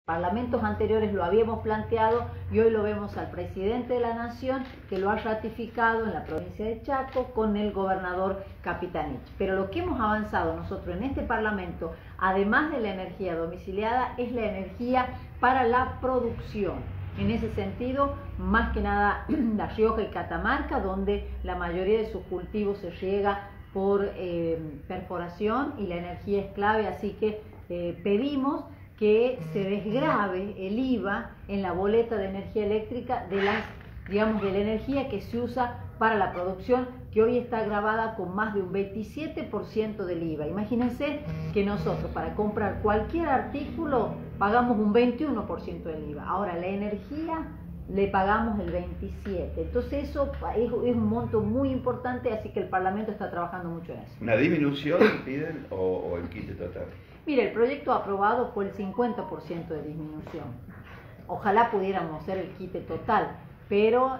parlamentos anteriores lo habíamos planteado y hoy lo vemos al presidente de la Nación que lo ha ratificado en la provincia de Chaco con el gobernador Capitanich. Pero lo que hemos avanzado nosotros en este Parlamento, además de la energía domiciliada, es la energía para la producción. En ese sentido, más que nada La Rioja y Catamarca, donde la mayoría de sus cultivos se riega por perforación y la energía es clave, así que pedimos que se desgrave el IVA en la boleta de energía eléctrica de la energía que se usa para la producción, que hoy está gravada con más de un 27% del IVA. Imagínense que nosotros para comprar cualquier artículo pagamos un 21% del IVA. Ahora la energía le pagamos el 27%. Entonces eso es un monto muy importante, así que el Parlamento está trabajando mucho en eso. ¿Una disminución piden o el quite total? Mire, el proyecto aprobado fue el 50% de disminución. Ojalá pudiéramos hacer el quite total, pero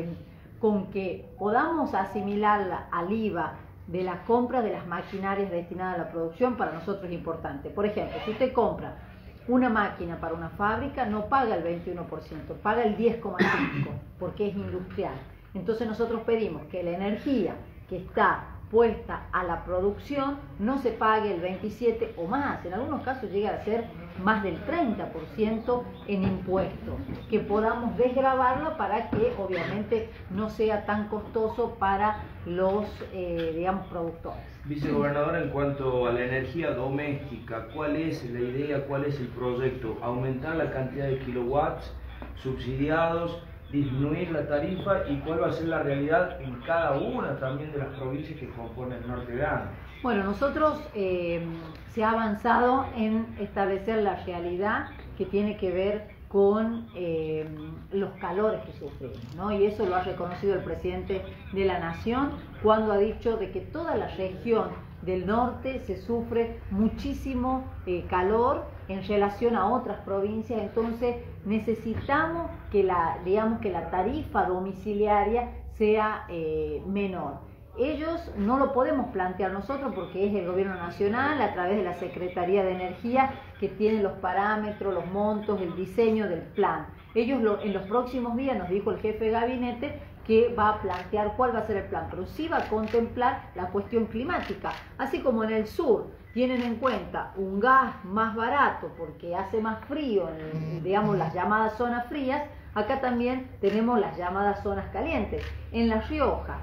con que podamos asimilarla al IVA de la compra de las maquinarias destinadas a la producción, para nosotros es importante. Por ejemplo, si usted compra una máquina para una fábrica, no paga el 21%, paga el 10,5%, porque es industrial. Entonces nosotros pedimos que la energía que está puesta a la producción no se pague el 27% o más, en algunos casos llega a ser más del 30% en impuestos, que podamos desgravarlo para que obviamente no sea tan costoso para los productores. Vicegobernadora, en cuanto a la energía doméstica, ¿cuál es la idea, cuál es el proyecto? ¿Aumentar la cantidad de kilowatts subsidiados, disminuir la tarifa y cuál va a ser la realidad en cada una también de las provincias que componen el Norte Grande? Bueno, nosotros se ha avanzado en establecer la realidad que tiene que ver con los calores que sufrimos, ¿no? Y eso lo ha reconocido el presidente de la Nación cuando ha dicho de que toda la región del norte se sufre muchísimo calor en relación a otras provincias. Entonces necesitamos que la tarifa domiciliaria sea menor. Ellos no lo podemos plantear nosotros porque es el gobierno nacional a través de la Secretaría de Energía que tiene los parámetros, los montos, el diseño del plan. Ellos en los próximos días, nos dijo el jefe de gabinete, que va a plantear cuál va a ser el plan, pero sí va a contemplar la cuestión climática, así como en el sur tienen en cuenta un gas más barato porque hace más frío en, las llamadas zonas frías. Acá también tenemos las llamadas zonas calientes. En La Rioja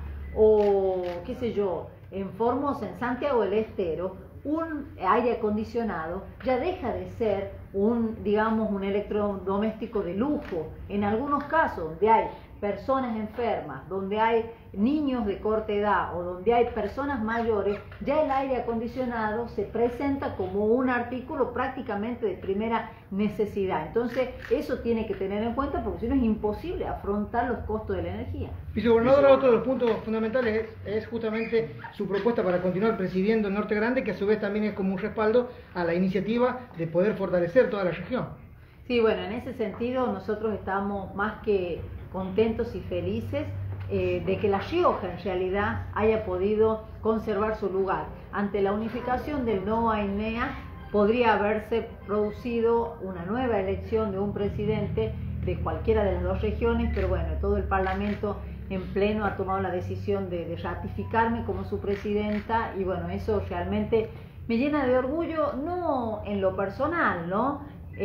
o qué sé yo, en Formosa, en Santiago del Estero, un aire acondicionado ya deja de ser un electrodoméstico de lujo. En algunos casos donde hay personas enfermas, donde hay niños de corta edad o donde hay personas mayores, ya el aire acondicionado se presenta como un artículo prácticamente de primera necesidad. Entonces eso tiene que tener en cuenta porque si no es imposible afrontar los costos de la energía. Vicegobernadora, otro de los puntos fundamentales es justamente su propuesta para continuar presidiendo el Norte Grande, que a su vez también es como un respaldo a la iniciativa de poder fortalecer toda la región. Sí, bueno, en ese sentido nosotros estamos más que contentos y felices de que La Rioja en realidad haya podido conservar su lugar. Ante la unificación del NOA y NEA podría haberse producido una nueva elección de un presidente de cualquiera de las dos regiones, pero bueno, todo el Parlamento en pleno ha tomado la decisión de ratificarme como su presidenta y bueno, eso realmente me llena de orgullo, no en lo personal, ¿no?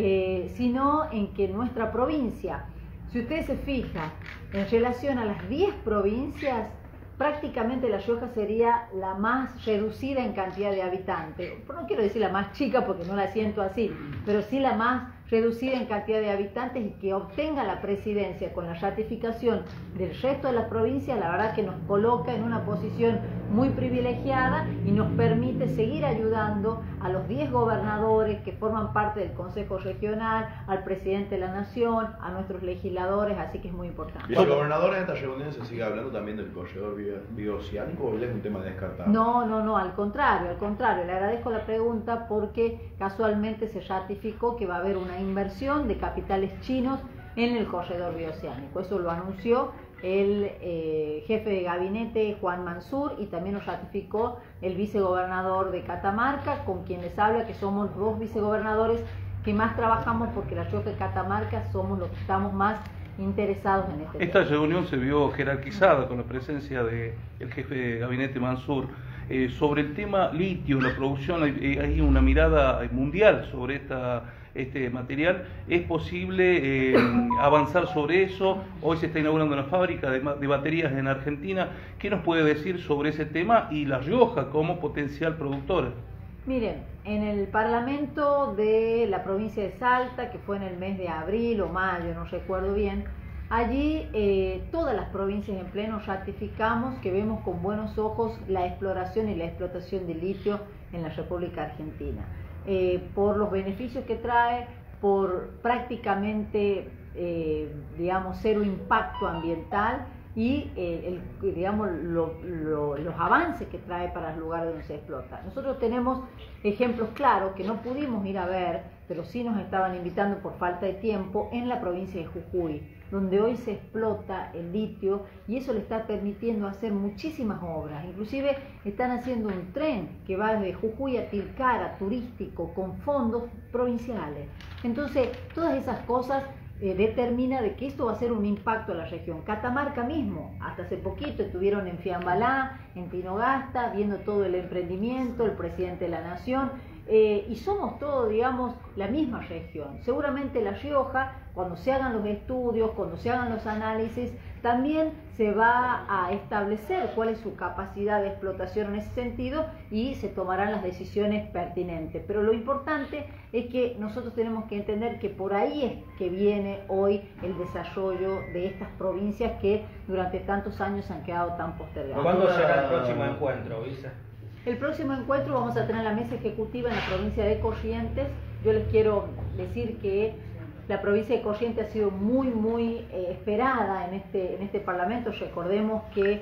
Sino en que nuestra provincia, si ustedes se fijan, en relación a las 10 provincias, prácticamente La Rioja sería la más reducida en cantidad de habitantes. No quiero decir la más chica porque no la siento así, pero sí la más reducida en cantidad de habitantes y que obtenga la presidencia con la ratificación del resto de las provincias, la verdad que nos coloca en una posición muy privilegiada y nos permite seguir ayudando a los 10 gobernadores que forman parte del Consejo Regional, al presidente de la Nación, a nuestros legisladores, así que es muy importante. Vicegobernadora, en esta reunión se sigue hablando también del corredor bioceánico o ya es un tema descartado. No, al contrario, le agradezco la pregunta porque casualmente se ratificó que va a haber una inversión de capitales chinos en el corredor bioceánico. Eso lo anunció el jefe de gabinete Juan Mansur y también lo ratificó el vicegobernador de Catamarca, con quien les habla, que somos 2 vicegobernadores que más trabajamos, porque La Rioja y Catamarca somos los que estamos más interesados en este Esta tema. reunión se vio jerarquizada con la presencia del jefe de gabinete Mansur. Sobre el tema litio, la producción, hay una mirada mundial sobre este material. ¿Es posible avanzar sobre eso? Hoy se está inaugurando una fábrica de baterías en Argentina. ¿Qué nos puede decir sobre ese tema y La Rioja como potencial productora? Miren, en el Parlamento de la provincia de Salta, que fue en el mes de abril o mayo, no recuerdo bien, allí todas las provincias en pleno ratificamos que vemos con buenos ojos la exploración y la explotación de litio en la República Argentina, por los beneficios que trae, por prácticamente, digamos, cero impacto ambiental y digamos, los avances que trae para el lugar donde se explota. Nosotros tenemos ejemplos claros que no pudimos ir a ver, pero sí nos estaban invitando por falta de tiempo, en la provincia de Jujuy, donde hoy se explota el litio y eso le está permitiendo hacer muchísimas obras. Inclusive están haciendo un tren que va desde Jujuy a Tilcara, turístico, con fondos provinciales. Entonces, todas esas cosas determina de que esto va a ser un impacto a la región. Catamarca mismo, hasta hace poquito estuvieron en Fiambalá, en Tinogasta, viendo todo el emprendimiento, el presidente de la Nación, y somos todos, digamos, la misma región. Seguramente La Rioja, cuando se hagan los estudios, cuando se hagan los análisis, también se va a establecer cuál es su capacidad de explotación en ese sentido y se tomarán las decisiones pertinentes. Pero lo importante es que nosotros tenemos que entender que por ahí es que viene hoy el desarrollo de estas provincias que durante tantos años han quedado tan postergadas. ¿Cuándo será el próximo encuentro, Isa? El próximo encuentro vamos a tener la mesa ejecutiva en la provincia de Corrientes. Yo les quiero decir que la provincia de Corrientes ha sido muy esperada en este Parlamento. Recordemos que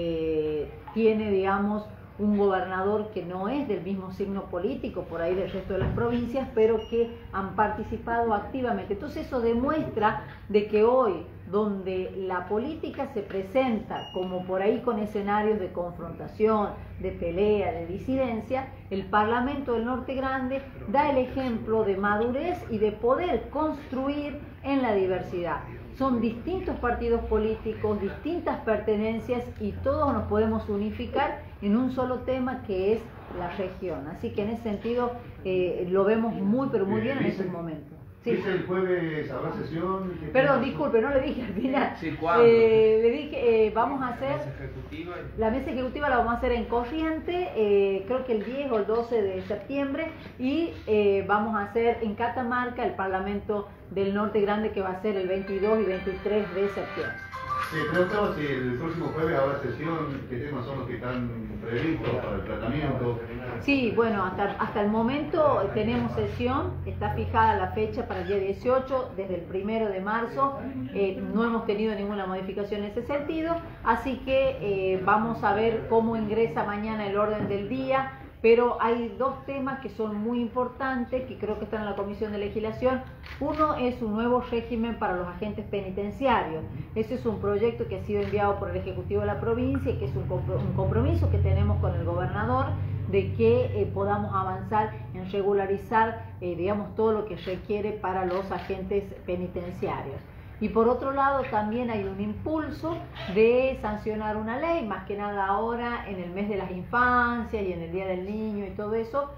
tiene, digamos, un gobernador que no es del mismo signo político por ahí del resto de las provincias, pero que han participado activamente. Entonces eso demuestra de que hoy, donde la política se presenta como por ahí con escenarios de confrontación, de pelea, de disidencia, el Parlamento del Norte Grande da el ejemplo de madurez y de poder construir en la diversidad. Son distintos partidos políticos, distintas pertenencias y todos nos podemos unificar en un solo tema que es la región. Así que en ese sentido lo vemos muy pero muy bien en estos momentos. Sí. ¿Es el jueves habrá sesión? Perdón, disculpe, no le dije al final. Sí, ¿cuándo? Le dije, vamos a hacer... ¿Mesa ejecutiva? La mesa ejecutiva la vamos a hacer en Corrientes, creo que el 10 o el 12 de septiembre, y vamos a hacer en Catamarca el Parlamento del Norte Grande, que va a ser el 22 y 23 de septiembre. Preguntaba si el próximo jueves habrá sesión, qué temas son los que están previstos para el tratamiento. Sí, bueno, hasta el momento tenemos sesión, está fijada la fecha para el día 18, desde el 1 de marzo, no hemos tenido ninguna modificación en ese sentido, así que vamos a ver cómo ingresa mañana el orden del día, pero hay dos temas que son muy importantes, que creo que están en la Comisión de Legislación. Uno es un nuevo régimen para los agentes penitenciarios. Ese es un proyecto que ha sido enviado por el Ejecutivo de la provincia y que es un compromiso que tenemos con el gobernador de que podamos avanzar en regularizar, digamos, todo lo que requiere para los agentes penitenciarios. Y por otro lado también hay un impulso de sancionar una ley, más que nada ahora en el mes de las infancias y en el Día del Niño y todo eso,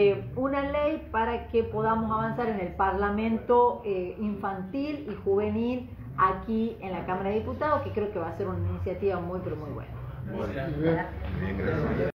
una ley para que podamos avanzar en el Parlamento infantil y juvenil aquí en la Cámara de Diputados, que creo que va a ser una iniciativa muy pero muy buena. Bien, gracias.